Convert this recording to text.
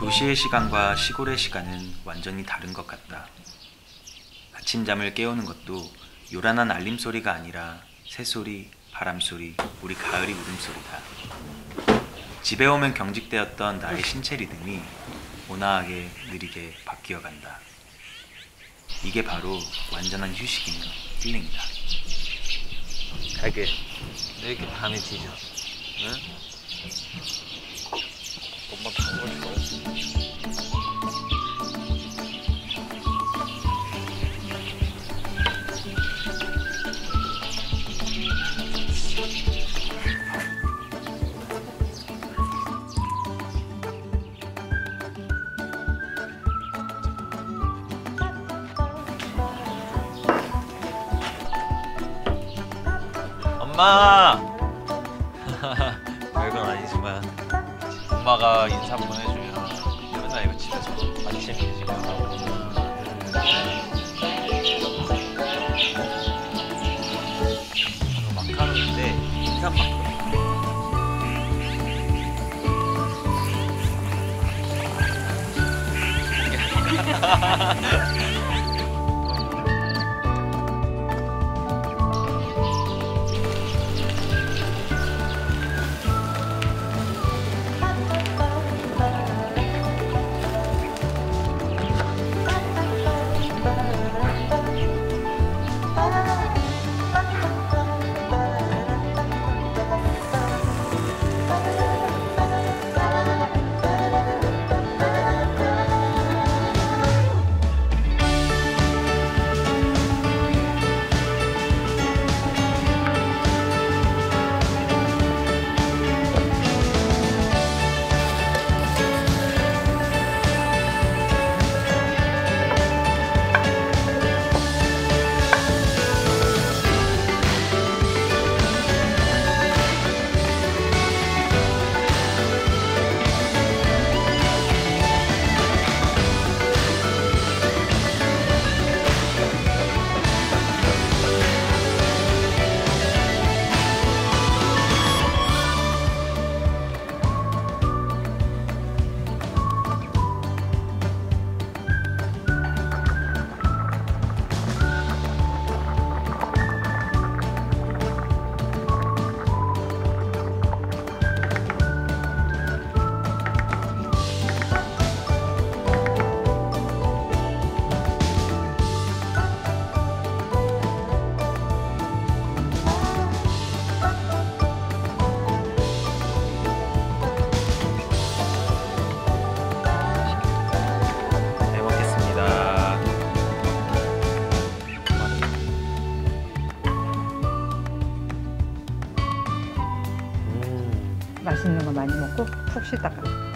도시의 시간과 시골의 시간은 완전히 다른 것 같다. 아침잠을 깨우는 것도 요란한 알림소리가 아니라 새소리, 바람소리, 우리 가을이 울음소리다. 집에 오면 경직되었던 나의 신체 리듬이 온화하게 느리게 바뀌어간다. 이게 바로 완전한 휴식인 힐링이다. 갈게. 왜 이렇게 밤에 뒤져? 응? 엄마 방금 좋아했어. 엄마! 별건 아니지만 엄마가 인사 한번 해주면 맨날 이거 집에서 아침 일찍 하고 마카로니인데 인삼 마카로니. 잘 먹겠습니다. 맛있는 거 많이 먹고 푹 쉬다가